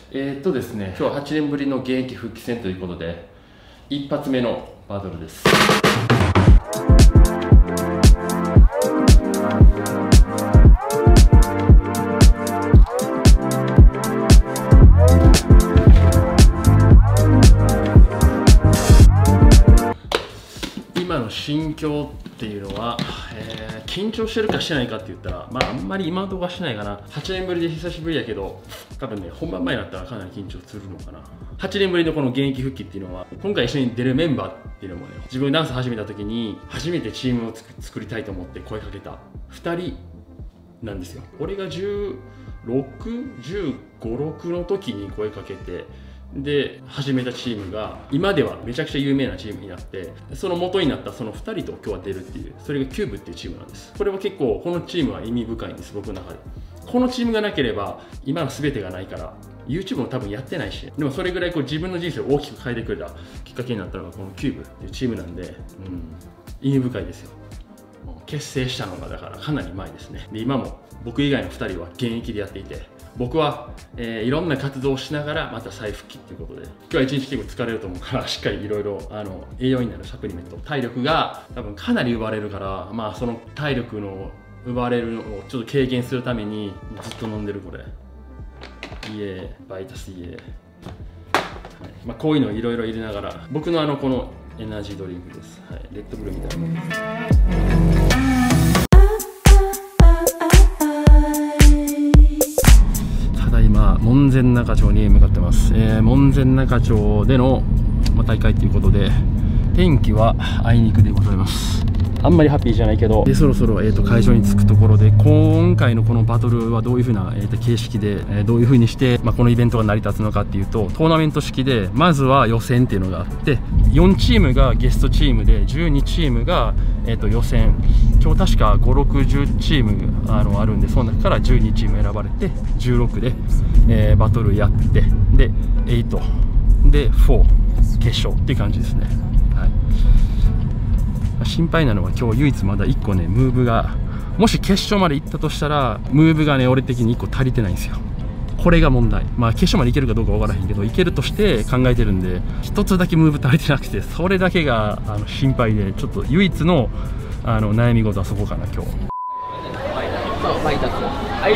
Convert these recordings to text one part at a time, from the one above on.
ですね、今日は8年ぶりの現役復帰戦ということで、一発目のバトルです。今の心境っていうのは、緊張してるかしてないかって言ったら、あんまり今のところはしてないかな。8年ぶりで久しぶりやけど、多分ね、本番前になったらかなり緊張するのかな。8年ぶりのこの現役復帰っていうのは、今回一緒に出るメンバーっていうのもね、自分ダンス始めた時に、初めてチームを作りたいと思って声かけた2人なんですよ。俺が15、16の時に声かけて、で始めたチームが今ではめちゃくちゃ有名なチームになって、その元になったその2人と今日は出るっていう、それがキューブっていうチームなんです。これは結構このチームは意味深いんです、僕の中で。このチームがなければ今の全てがないから YouTube も多分やってないし、でもそれぐらいこう自分の人生を大きく変えてくれたきっかけになったのがこのキューブっていうチームなんで、意味深いですよ。結成したのがだからかなり前ですね。で今も僕以外の2人は現役でやっていて、僕は、いろんな活動をしながらまた再復帰っていうことで、今日は一日結構疲れると思うから、しっかりいろいろ栄養になるサプリメント、体力が多分かなり奪われるから、その体力の奪われるのをちょっと軽減するためにずっと飲んでるこれ。バイタスこういうのをいろいろ入れながら、僕のこのエナジードリンクです。はい、レッドブルみたいなものです。今、門前仲町に向かってます。門前仲町での、大会ということで、天気はあいにくでございます。あんまりハッピーじゃないけど、そろそろ、会場に着くところで、今回のこのバトルはどういう風な、形式で、どういう風にして、このイベントが成り立つのかっていうと、トーナメント式で、まずは予選っていうのがあって、4チームがゲストチームで、12チームが、予選。今日確か5、60チームあるんで、その中から12チーム選ばれて、16で、バトルやって、で、8、で、4、決勝っていう感じですね。はい。心配なのは今日唯一まだ1個ね、ムーブが、もし決勝まで行ったとしたら、ムーブがね、俺的に1個足りてないんですよ。これが問題。決勝までいけるかどうかわからへんけど、いけるとして考えてるんで、1つだけムーブ足りてなくて、それだけが心配で、ちょっと唯一の悩み事はそこかな、今日。 はい、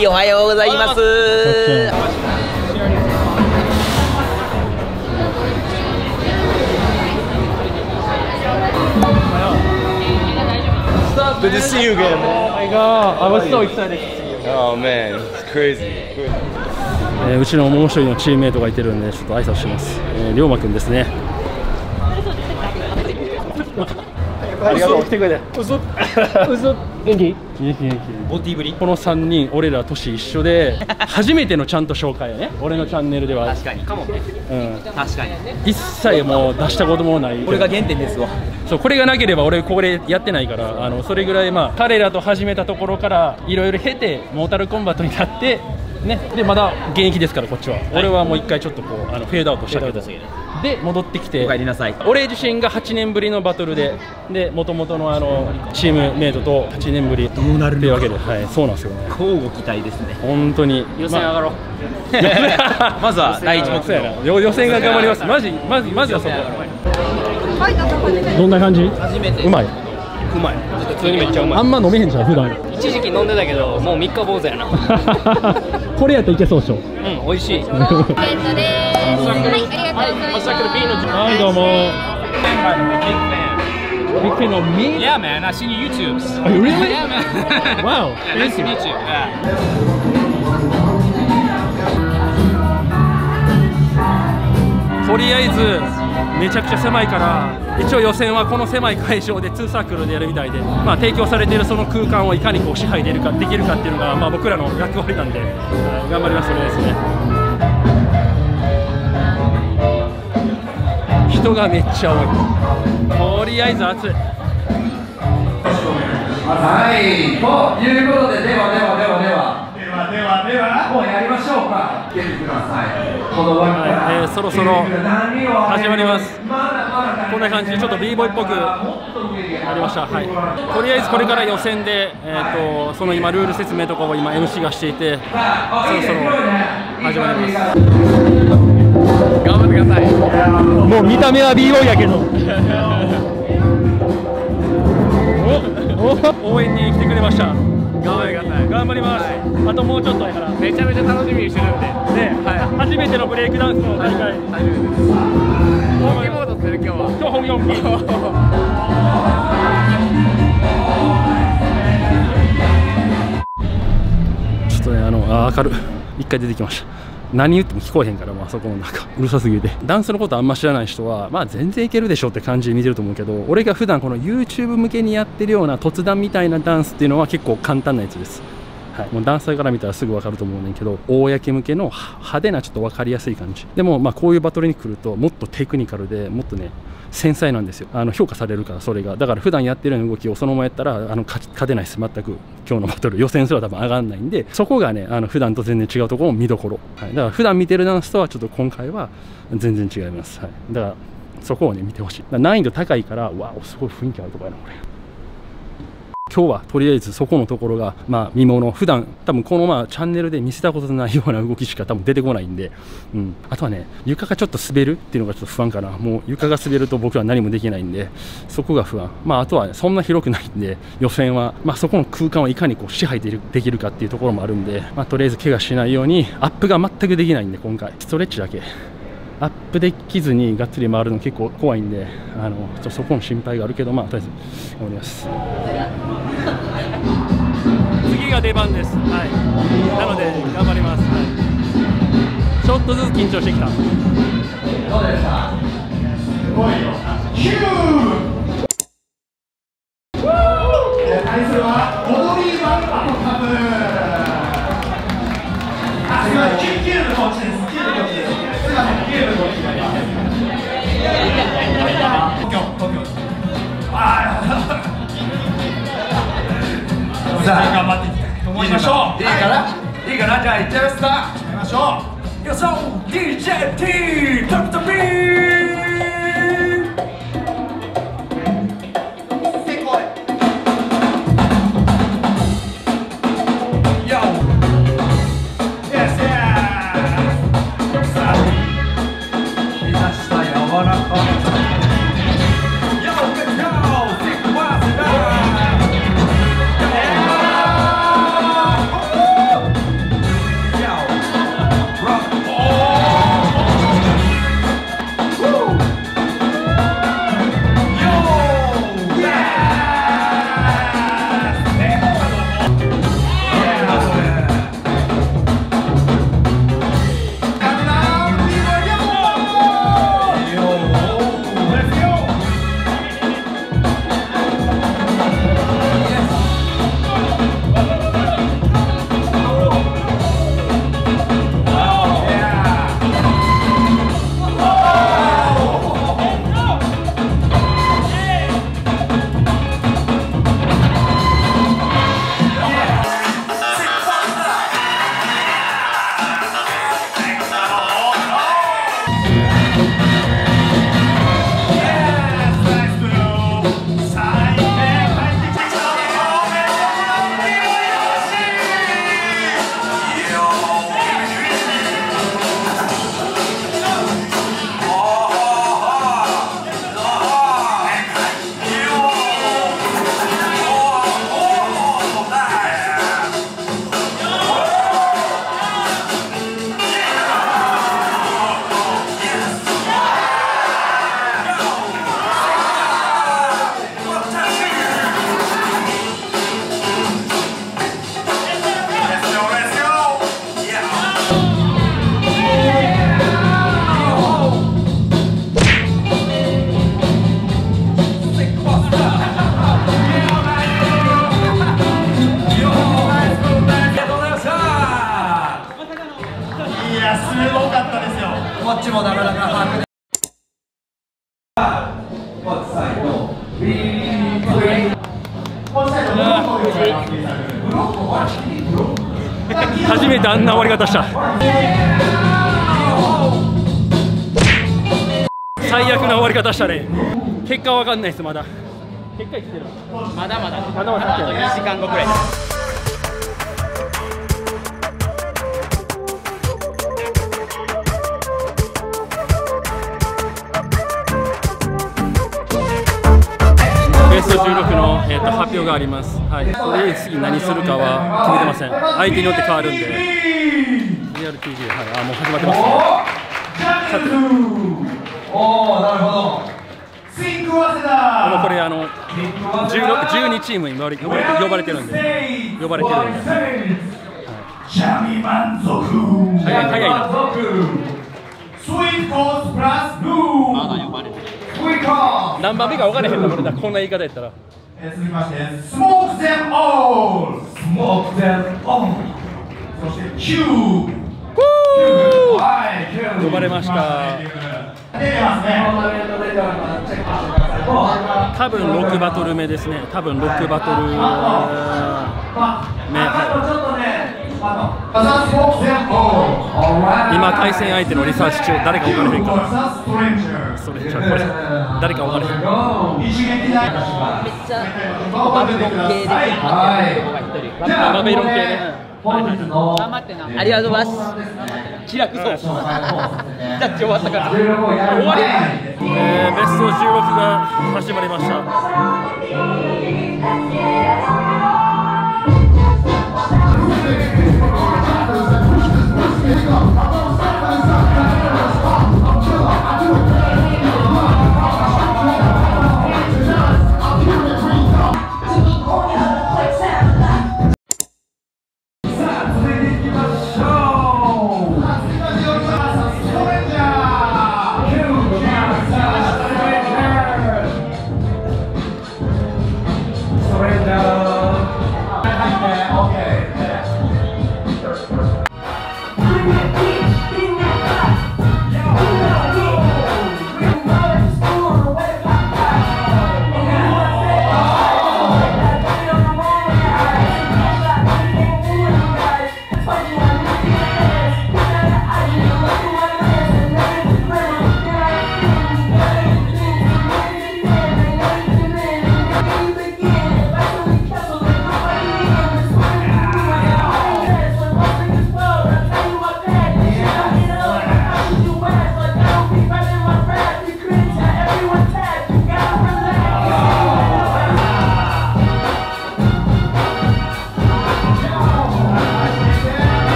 おはようございます。Good to see you again, man. Oh my god, I was so excited to see you. Oh man, it's crazy. うちのもう一人のチームメイトがいてるんで、ちょっと挨拶します。龍馬くんですね。ありがとう、来てくれて。嘘元気？元気。 ボディぶり？ この3人、俺ら年一緒で、初めてのちゃんと紹介やね。俺のチャンネルでは。 確かに。かもね。確かに。 一切もう出したこともない。 これが原点ですわ。 そう、これがなければ俺これやってないから、それぐらい彼らと始めたところからいろいろ経て、モータルコンバットになって、ね、でまだ現役ですからこっちは。俺はもう一回ちょっとこうフェードアウトしたけど。で戻ってきて、 お帰りなさい。 俺自身が8年ぶりのバトルで、元々のチームメイトと8年ぶりどうなるっていうわけで、はい、そうなんですよね。 交互期待ですね。 本当に予選上がろう。まずは第一目標。 予選が頑張ります。マジはそこ。どんな感じ？ 初めて。 うまい。 うまい。普通にめっちゃうまい。 あんま飲めへんじゃん普段。 一時期飲んでたけど、もう3日坊主やな。 これやったらいけそうでしょ。 美味しい。 はい、どうも。Big fan of me? Yeah, man. I seen your YouTubes. Oh, really? Yeah, man. Wow. Nice to meet you. Yeah. とりあえずめちゃくちゃ狭いから、一応予選はこの狭い会場で2サークルでやるみたいで、提供されているその空間をいかにこう支配できるかっていうのが、僕らの役割なんで、頑張ります。とりあえずね。人がめっちゃ多い。とりあえず暑い。 はい、ということで、ではもうやりましょうか。来てください。この枠から、 そろそろ始まります。 まだこんな感じでちょっと b ボーイっぽくなりました。はい、とりあえずこれから予選で、その今ルール説明とかを今 MC がしていて、そろそろ始まります。頑張ってください。もう見た目は b ボーイやけど応援に来てくれました。頑張ってください。頑張ります。あともうちょっとやからめちゃめちゃ楽しみにしてるんで、初めてのブレイクダンスの大会。本気モードする今日は。今日本気。ちょっとね明るい一回出てきました。何言っても聞こえへんから、あそこの中うるさすぎて、ダンスのことあんま知らない人は全然いけるでしょって感じで見てると思うけど、俺が普段この YouTube 向けにやってるような突談みたいなダンスっていうのは結構簡単なやつです。はい、もうダンサーから見たらすぐ分かると思うねんけど、公向けの派手なちょっと分かりやすい感じでも、こういうバトルに来るともっとテクニカルでもっとね繊細なんですよ。評価されるから、それがだから普段やってるような動きをそのままやったら勝てないです。全く今日のバトル予選すら多分上がんないんで、そこがね普段と全然違うところの見どころ、はい、だから普段見てるダンスとはちょっと今回は全然違います。はい、だからそこをね見てほしい。難易度高いから、わおすごい雰囲気あるとこやなこれ。今日はとりあえずそこのところが見もの、普段多分このチャンネルで見せたことないような動きしか多分出てこないんで、あとはね床がちょっと滑るっていうのがちょっと不安かな。もう床が滑ると僕は何もできないんで、そこが不安。あとは、ね、そんな広くないんで予選はそこの空間をいかにこう支配できるかっていうところもあるんで、とりあえず怪我しないようにアップが全くできないんで、今回ストレッチだけ。アップできずにがっつり回るの結構怖いんで、ちょっとそこの心配があるけど、とりあえず頑張ります。次が出番です。はい、なので頑張ります。はい、ちょっとずつ緊張してきた。どうですか？すごいよ。 対するは踊りワンパのカブ。すごい、キューブコーチです。キューブコーチです。すいません、キューブコーチになります。東京。さあ、頑張っていきたいと思いましょう。いいかな、じゃあ行っちゃいますか。行きましょう。よそ DJT トップトップこっちもなかなか把握で。 初めてあんな終わり方した。 最悪な終わり方したね。結果は分かんないです。まだ結果いってる。 まだまだまだまだあと2時間後くらい。 ベスト16の、発表があります。はい。それで次何するかは決めてません。相手によって変わるんで。RTG、はい、もう始まってますね。 おお、なるほど。スイング早稲田。 もうこれ12チームに呼ばれてるんで。呼ばれてるんで。 シャミ満足。 早いな。 スイートコースプラスルーム。 まだ呼ばれてる。 何番目か分からへんな、俺だ。こんな言い方やったら。 続きまして、スモークゼンオール。スモークゼンオール。そしてキュー。 呼ばれました。 出てますね。 多分6バトル目ですね。多分6バトル目。今対戦相手のリサーチ中、誰か分からへんか。それこれ誰か分からへん。 めっちゃバビロン系でバビロン系ね。 頑張ってな。ありがとうございます。気楽そう。だって終わったから。終わり。 ベスト16が始まりました。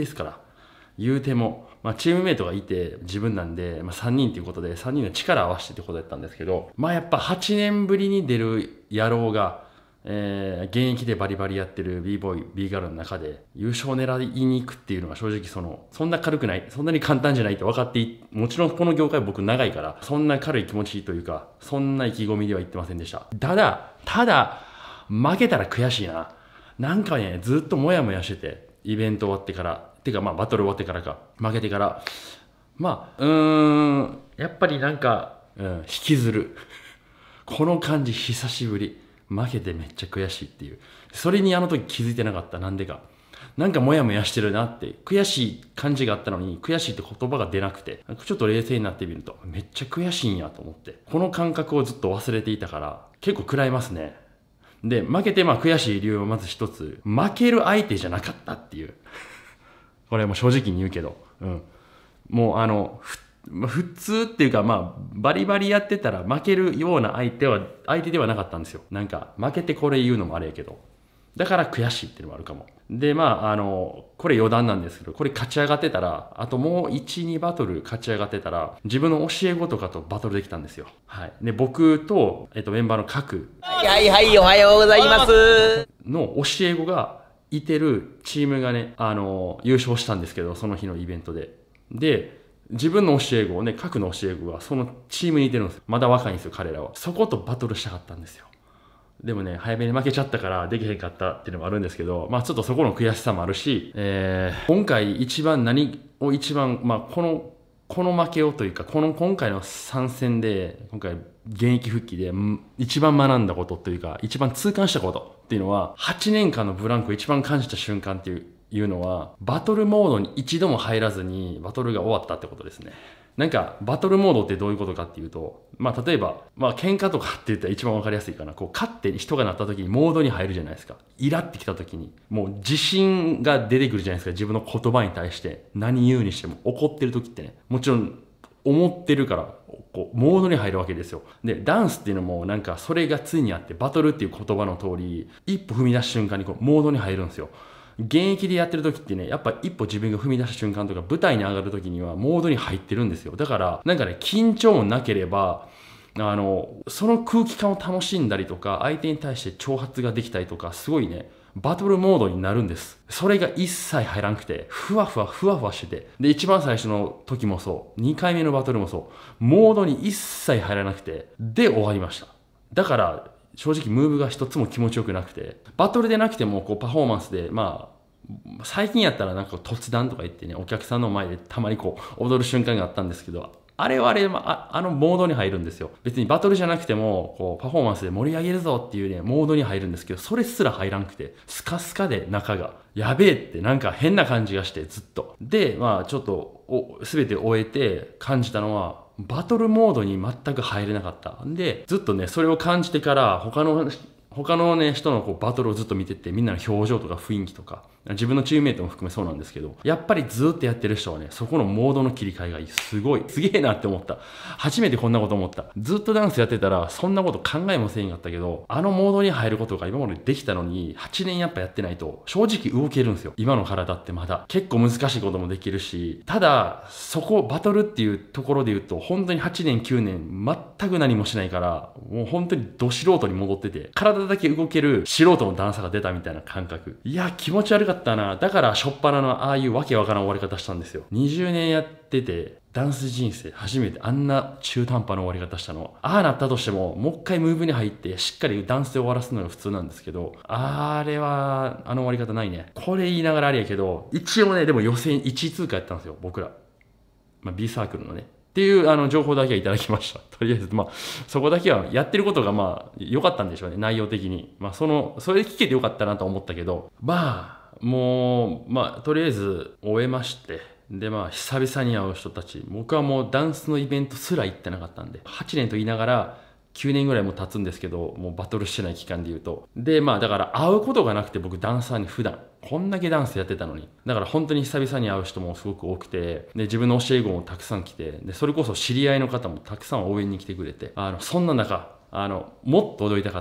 ですから。言うても、まあ、チームメイトがいて自分なんで、まあ、3人ということで3人の力を合わせてってことだったんですけど、まあやっぱ8年ぶりに出る野郎が、現役でバリバリやってる b ボーイ b ガールの中で優勝を狙いに行くっていうのは正直そんな軽くない、そんなに簡単じゃないって分かってもちろんこの業界僕長いからそんな軽い気持ちというかそんな意気込みでは言ってませんでした。ただ負けたら悔しいな。なんかねずっとモヤモヤしてて、イベント終わってからてかまあバトル終わってからか負けてからまあやっぱりなんか、引きずるこの感じ久しぶり。負けてめっちゃ悔しいっていう。それにあの時気づいてなかった。なんでか。なんかモヤモヤしてるなって。悔しい感じがあったのに、悔しいって言葉が出なくて。ちょっと冷静になってみると、めっちゃ悔しいんやと思って。この感覚をずっと忘れていたから、結構食らいますね。で、負けてまあ悔しい理由はまず一つ。負ける相手じゃなかったっていう。これはもう正直に言うけど。もう普通っていうかまあバリバリやってたら負けるような相手ではなかったんですよ。なんか負けてこれ言うのもあれやけど、だから悔しいっていうのもあるかも。でまあこれ余談なんですけど、これ勝ち上がってたらあともう 1,2 バトル勝ち上がってたら自分の教え子とかとバトルできたんですよ。はい。で僕と、メンバーの各はいはいおはようございますの教え子がいてるチームがね優勝したんですけど、その日のイベントで自分の教え子をね、核の教え子がそのチームにいてるんですよ。まだ若いんですよ、彼らは。そことバトルしたかったんですよ。でもね、早めに負けちゃったからできへんかったっていうのもあるんですけど、まあちょっとそこの悔しさもあるし、今回まあこの負けをというか、今回の参戦で、今回現役復帰で一番学んだことというか、一番痛感したことっていうのは、8年間のブランクを一番感じた瞬間っていうのは、バトルモードに一度も入らずにバトルが終わったってことですね。なんかバトルモードってどういうことかっていうと、まあ例えば喧嘩とかって言ったら一番わかりやすいかな。勝って人がなった時にモードに入るじゃないですか。イラってきた時にもう自信が出てくるじゃないですか。自分の言葉に対して何言うにしても怒ってる時ってね、もちろん思ってるからモードに入るわけですよ。でダンスっていうのもなんかそれがついにあって、バトルっていう言葉の通り一歩踏み出す瞬間にモードに入るんですよ。現役でやってる時ってね、やっぱ一歩自分が踏み出した瞬間とか舞台に上がる時にはモードに入ってるんですよ。だからなんかね、緊張もなければその空気感を楽しんだりとか、相手に対して挑発ができたりとか、すごいねバトルモードになるんです。それが一切入らなくて、ふわふわしてて、で一番最初の時もそう2回目のバトルもそう、モードに一切入らなくて、で終わりました。だから正直ムーブが一つも気持ちよくなくて、バトルでなくてもパフォーマンスでまあ最近やったらなんか突談とか言ってね、お客さんの前でたまに踊る瞬間があったんですけど、あれはモードに入るんですよ。別にバトルじゃなくてもパフォーマンスで盛り上げるぞっていうねモードに入るんですけど、それすら入らなくてスカスカで中がやべえってなんか変な感じがして、ずっとでまあちょっと全て終えて感じたのは、バトルモードに全く入れなかった。でずっとねそれを感じてから他のね人のバトルをずっと見てて、みんなの表情とか雰囲気とか、自分のチームメイトも含めそうなんですけど、やっぱりずっとやってる人はね、そこのモードの切り替えがすげえなって思った。初めてこんなこと思った。ずっとダンスやってたらそんなこと考えもせんかったけど、あのモードに入ることが今までできたのに、8年やっぱやってないと正直動けるんですよ。今の体ってまだ結構難しいこともできるし、ただそこバトルっていうところで言うと本当に8年9年全く何もしないから、もう本当にど素人に戻ってて、体だけ動ける素人のダンサーが出たみたいな感覚。いや気持ち悪かったな。だから初っ端のああいうわけわからん終わり方したんですよ。20年やっててダンス人生初めてあんな中途半端な終わり方したの。ああなったとしてももう一回ムーブに入ってしっかりダンスで終わらすのが普通なんですけど、あれは終わり方ないね。これ言いながらあれやけど、一応ねでも予選1位通過やったんですよ僕ら、B サークルのねっていう情報だけはいただきました。とりあえずそこだけはやってることが良かったんでしょうね、内容的に。それで聞けてよかったなと思ったけど、もうとりあえず終えまして、で久々に会う人たち、僕はもうダンスのイベントすら行ってなかったんで、8年と言いながら9年ぐらいも経つんですけど、もうバトルしてない期間で言うと。でだから会うことがなくて、僕ダンサーに普段こんだけダンスやってたのに、だから本当に久々に会う人もすごく多くて、で自分の教え子もたくさん来て、でそれこそ知り合いの方もたくさん応援に来てくれて、そんな中もっと踊りたかった。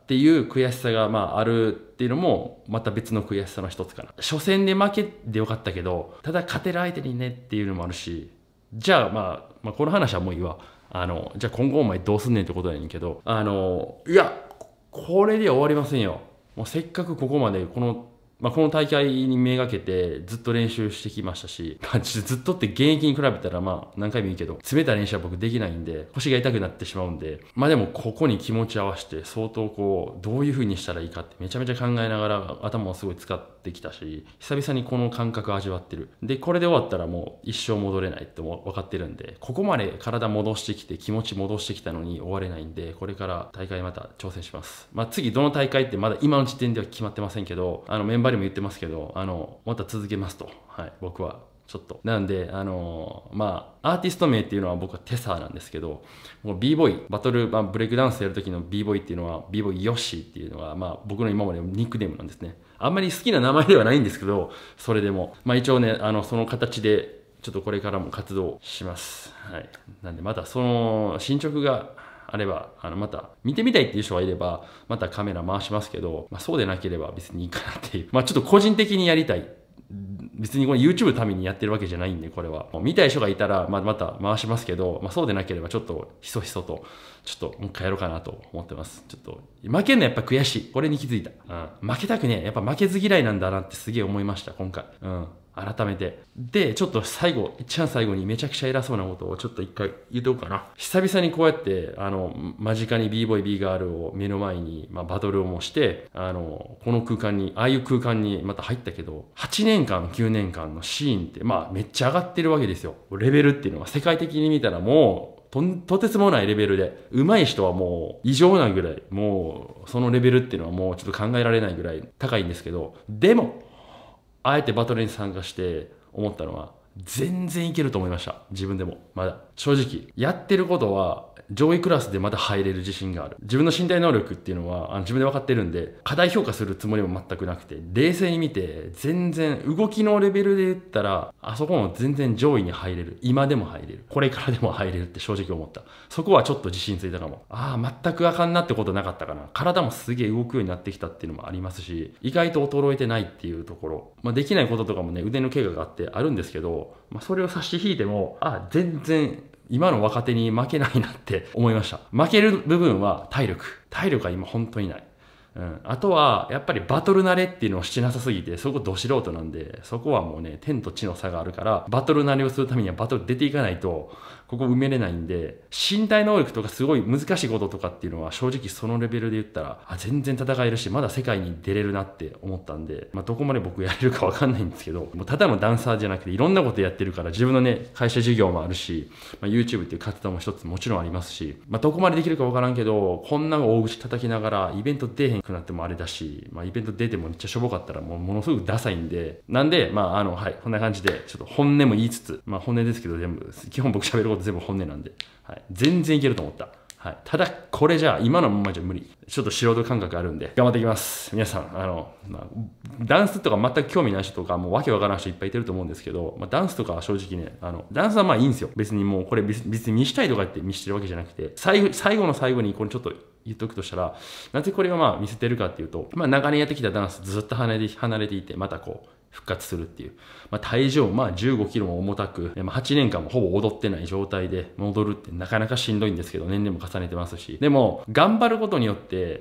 っていう悔しさがまああるっていうのもまた別の悔しさの一つかな。初戦で負けてよかったけど、ただ勝てる相手にねっていうのもあるし、じゃあまあこの話はもういいわ。じゃあ今後お前どうすんねんってことやねんけど、いや、これでは終わりませんよ。もうせっかくここまでこの大会にめがけてずっと練習してきましたし、ずっとって現役に比べたら何回もいいけど、詰めた練習は僕できないんで、腰が痛くなってしまうんで、でもここに気持ち合わせて相当どういう風にしたらいいかってめちゃめちゃ考えながら頭をすごい使ってきたし、久々にこの感覚を味わってる。で、これで終わったらもう一生戻れないっても分かってるんで、ここまで体戻してきて気持ち戻してきたのに終われないんで、これから大会また挑戦します。次どの大会ってまだ今の時点では決まってませんけど、メンバーにも言ってますけど、また続けますと。はい、僕は。ちょっと。なんで、アーティスト名っていうのは僕はテサーなんですけど、もう b ボーイ、バトル、ブレイクダンスやる時の b ボーイっていうのは、b ボーイヨッシーっていうのが、僕の今までのニックネームなんですね。あんまり好きな名前ではないんですけど、それでも。一応ね、その形で、ちょっとこれからも活動します。はい。なんで、またその進捗が、あれば、また見てみたいっていう人がいれば、またカメラ回しますけど、そうでなければ別にいいかなっていう。ちょっと個人的にやりたい。別にこれ YouTube のためにやってるわけじゃないんで、これは。見たい人がいたら、また回しますけど、そうでなければちょっとひそひそと、ちょっともう一回やろうかなと思ってます。ちょっと、負けるのやっぱ悔しい。これに気づいた。負けたくねえ。やっぱ負けず嫌いなんだなってすげえ思いました、今回。改めて。で、ちょっと一番最後にめちゃくちゃ偉そうなことをちょっと一回言うとこうかな。久々にこうやって、間近に b ボーイ b ガールを目の前に、バトルをもして、この空間に、ああいう空間にまた入ったけど、8年間、9年間のシーンって、めっちゃ上がってるわけですよ。レベルっていうのは世界的に見たらもう、とてつもないレベルで、上手い人はもう異常なぐらい、もうそのレベルっていうのはもうちょっと考えられないぐらい高いんですけど、でも、あえてバトルに参加して思ったのは、全然いけると思いました。自分でも。まだ。正直。やってることは、上位クラスでまだ入れる自信がある。自分の身体能力っていうのは自分で分かってるんで、過大評価するつもりも全くなくて、冷静に見て、全然動きのレベルで言ったら、あそこの全然上位に入れる。今でも入れる。これからでも入れるって正直思った。そこはちょっと自信ついたかも。全くあかんなってことなかったかな。体もすげえ動くようになってきたっていうのもありますし、意外と衰えてないっていうところ。できないこととかもね、腕の怪我があってあるんですけど、それを差し引いても、全然、今の若手に負けないなって思いました。負ける部分は体力。体力は今本当にない。あとは、やっぱりバトル慣れっていうのをしてなさすぎて、そこど素人なんで、そこはもうね、天と地の差があるから、バトル慣れをするためにはバトル出ていかないと、ここ埋めれないんで、身体能力とかすごい難しいこととかっていうのは、正直そのレベルで言ったら、全然戦えるし、まだ世界に出れるなって思ったんで、どこまで僕やれるかわかんないんですけど、もうただのダンサーじゃなくて、いろんなことやってるから、自分のね、会社事業もあるし、YouTube っていう活動も一つもちろんありますし、どこまでできるかわからんけど、こんな大口叩きながら、イベント出えへんくなってもあれだし、イベント出てもめっちゃしょぼかったらものすごくダサいんで、なんで、はい、こんな感じで、ちょっと本音も言いつつ、本音ですけど全部、基本僕喋ること全部本音なんで、はい、全然いけると思った。はい。ただ、これじゃあ、今のままじゃ無理。ちょっと素人感覚あるんで、頑張っていきます。皆さん、ダンスとか全く興味ない人とか、もうわけわからん人いっぱいいてると思うんですけど、ダンスとかは正直ね、ダンスはまあいいんですよ。別にもう、これ別に見したいとかって見してるわけじゃなくて、最後の最後にこれちょっと言っとくとしたら、なぜこれを見せてるかっていうと、長年やってきたダンスずっと離れていて、また復活するっていう。体重も15キロも重たく、8年間もほぼ踊ってない状態で戻るってなかなかしんどいんですけど、年齢も重ねてますし。でも、頑張ることによって、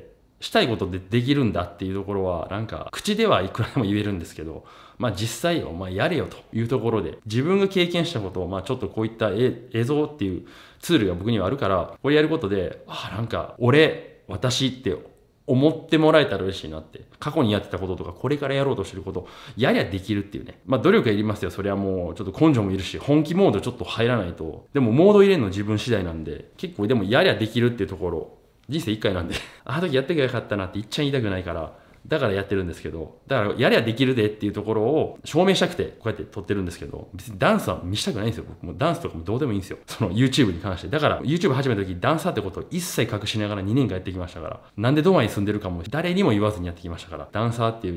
したいことでできるんだっていうところは、口ではいくらでも言えるんですけど、実際を、やれよというところで、自分が経験したことを、ちょっとこういった映像っていうツールが僕にはあるから、これやることで、私って思ってもらえたら嬉しいなって。過去にやってたこととか、これからやろうとしてること、やりゃできるっていうね。努力はいりますよ。それはもう、ちょっと根性もいるし、本気モードちょっと入らないと。でも、モード入れるの自分次第なんで、結構でもやりゃできるっていうところ、人生一回なんで、あの時やってきゃよかったなって言っちゃ言いたくないから、だからやってるんですけど、だからやりゃできるでっていうところを証明したくてこうやって撮ってるんですけど、別にダンスは見したくないんですよ。僕もダンスとかもどうでもいいんですよ。その YouTube に関して。だから YouTube 始めた時ダンサーってことを一切隠しながら2年間やってきましたから、なんでドバイに住んでるかも誰にも言わずにやってきましたから、ダンサーっていうね、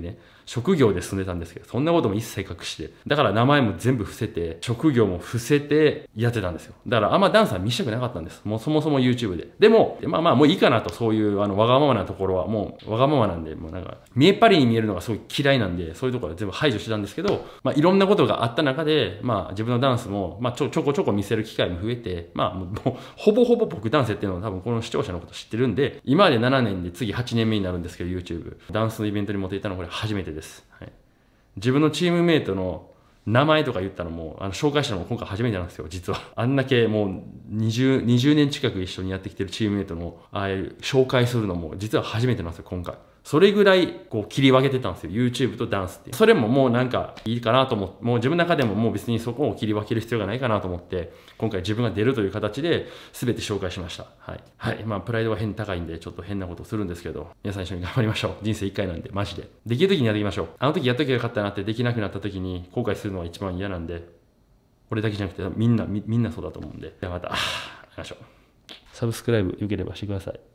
職業で住んでたんですけど、そんなことも一切隠して、だから名前も全部伏せて、職業も伏せてやってたんですよ。だからあんまダンスは見せたくなかったんです。もうそもそも YouTube で。でも、まあもういいかなと、そういうわがままなところは、もうわがままなんで、もうなんか、見えっ張りに見えるのがすごい嫌いなんで、そういうところは全部排除してたんですけど、まあいろんなことがあった中で、まあ自分のダンスも、まあちょこちょこ見せる機会も増えて、まあもうほぼほぼ僕ダンスやってるのは多分この視聴者のこと知ってるんで、今まで7年で次8年目になるんですけど、YouTube。ダンスのイベントに持っていたのはこれ初めてです。はい、自分のチームメイトの名前とか言ったのも、紹介したのも今回初めてなんですよ、実は。あんだけもう20年近く一緒にやってきてるチームメイトの、ああいう紹介するのも実は初めてなんですよ、今回。それぐらいこう切り分けてたんですよ、YouTube とダンスって。それももうなんかいいかなと思って、もう自分の中でももう別にそこを切り分ける必要がないかなと思って、今回自分が出るという形で全て紹介しました。はい。はい。まあプライドは変に高いんで、ちょっと変なことするんですけど、皆さん一緒に頑張りましょう。人生一回なんで、マジで。できる時にやっていきましょう。あの時やっときゃよかったなってできなくなった時に後悔するのは一番嫌なんで、俺だけじゃなくてみんなそうだと思うんで。ではまた、会いましょう。サブスクライブよければしてください。